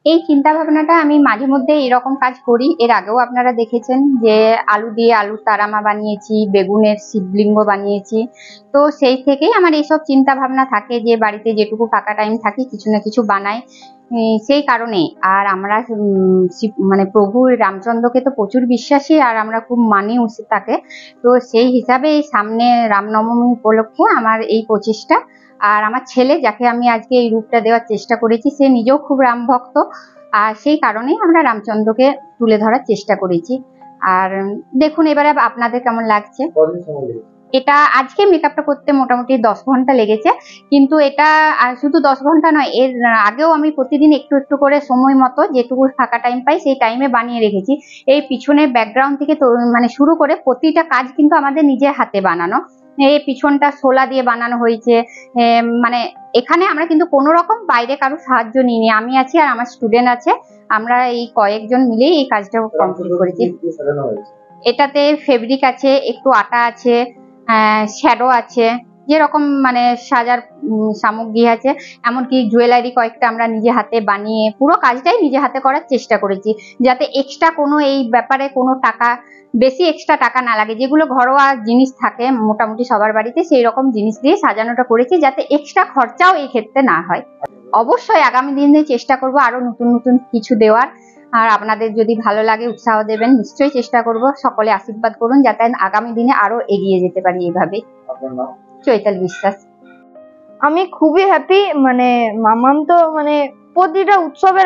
এই চিন্তা ভাবনাটা আমি মাঝে মধ্যে এরকম কাজ করি। এর আগেও আপনারা দেখেছেন যে আলু দিয়ে আলুর তারামা বানিয়েছি, বেগুনের শিবলিঙ্গ বানিয়েছি। তো সেই থেকেই আমার এইসব চিন্তা ভাবনা থাকে যে বাড়িতে যেটুকু ফাঁকা টাইম থাকে কিছু না কিছু বানাই। সেই কারণে আর আমরা মানে প্রভু রামচন্দ্রকে তো প্রচুর বিশ্বাসী, আর আমরা খুব মানিও তাকে। তো সেই হিসাবে এই সামনে রামনবমী উপলক্ষে আমার এই প্রচেষ্টা। আর আমার ছেলে, যাকে আমি আজকে এই রূপটা দেওয়ার চেষ্টা করেছি, সে নিজেও খুব রাম ভক্ত, আর সেই কারণেই আমরা রামচন্দ্রকে তুলে ধরার চেষ্টা করেছি। আর দেখুন এবারে আপনাদের কেমন লাগছে। এটা আজকে মেকআপটা করতে মোটামুটি 10 ঘন্টা লেগেছে, কিন্তু এটা শুধু 10 ঘন্টা নয়, এর আগেও আমি প্রতিদিন একটু একটু করে সময় মতো যেটুকু ফাঁকা টাইম পাই সেই টাইমে বানিয়ে রেখেছি। এই পিছনের ব্যাকগ্রাউন্ড থেকে মানে শুরু করে প্রতিটা কাজ কিন্তু আমাদের নিজের হাতে বানানো। এই পিছনটা শোলা দিয়ে বানানো হয়েছে। মানে এখানে আমরা কিন্তু কোনো রকম বাইরে কারো সাহায্য নিইনি, আমি আছি আর আমার স্টুডেন্ট আছে, আমরা এই কয়েকজন মিলেই এই কাজটা কমপ্লিট করেছি। এটাতে ফেব্রিক আছে, একটু আটা আছে, শ্যাডো আছে, যেরকম মানে সাজার সামগ্রী আছে, এমনকি জুয়েলারি কয়েকটা আমরা নিজে হাতে বানিয়ে পুরো কাজটাই নিজে হাতে করার চেষ্টা করেছি, যাতে এক্সট্রা কোনো এই ব্যাপারে কোনো টাকা, বেশি এক্সট্রা টাকা না লাগে। যেগুলো ঘরোয়া জিনিস থাকে মোটামুটি সবার বাড়িতে, সেই রকম জিনিস দিয়ে সাজানোটা করেছি, যাতে এক্সট্রা খরচাও এই ক্ষেত্রে না হয়। অবশ্যই আগামী দিনে চেষ্টা করব আরো নতুন নতুন কিছু দেওয়ার। আর আপনাদের যদি ভালো লাগে উৎসাহ দেবেন, নিশ্চয়ই চেষ্টা করব। সকলে আশীর্বাদ করুন যাতে আগামী দিনে আরো এগিয়ে যেতে পারি এইভাবে। চৈতালি বিশ্বাস। আমি খুবই হ্যাপি, মানে মামাম তো মানে প্রতিটা উৎসবের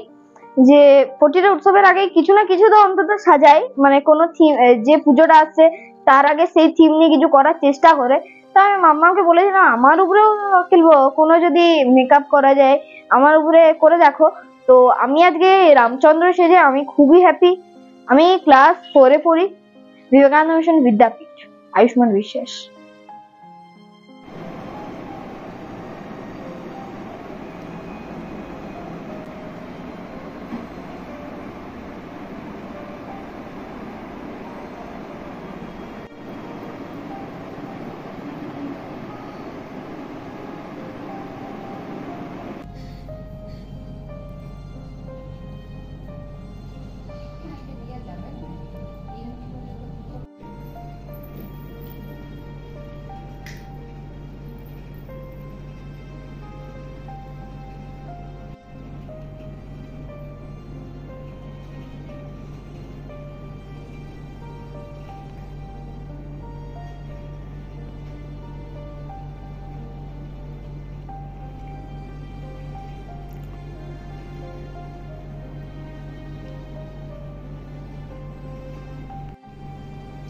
আগেই কিছু না কিছু তো অন্তত সাজাই, মানে কোনো থিম, যে পুজোটা আসছে তার আগে সেই থিম নিয়ে কিছু করার চেষ্টা করে। তো আমি মাম্মাকে বলেছি না, আমার উপরেও খেলবো, কোনো যদি মেকআপ করা যায় আমার উপরে করে দেখো। তো আমি আজকে রামচন্দ্র সেজে আমি খুবই হ্যাপি। আমি ক্লাস 4-এ পড়ি, বিবেকানন্দ মিশন বিদ্যাপীঠ, আয়ুষ্মান বিশ্বাস।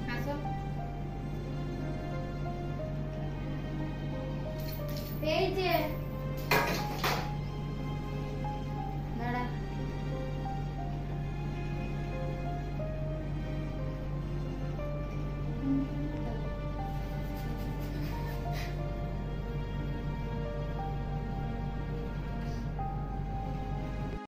এই যে